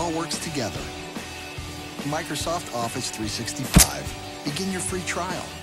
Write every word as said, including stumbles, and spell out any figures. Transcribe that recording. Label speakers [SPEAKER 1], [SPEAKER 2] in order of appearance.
[SPEAKER 1] all works together. Microsoft Office three sixty-five. Begin your free trial.